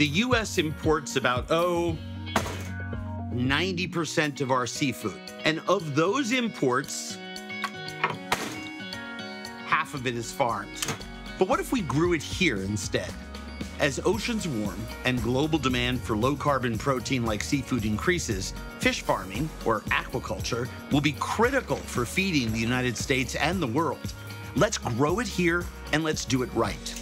The U.S. imports about, 90% of our seafood. And of those imports, half of it is farmed. But what if we grew it here instead? As oceans warm and global demand for low-carbon protein like seafood increases, fish farming, or aquaculture, will be critical for feeding the United States and the world. Let's grow it here, and let's do it right.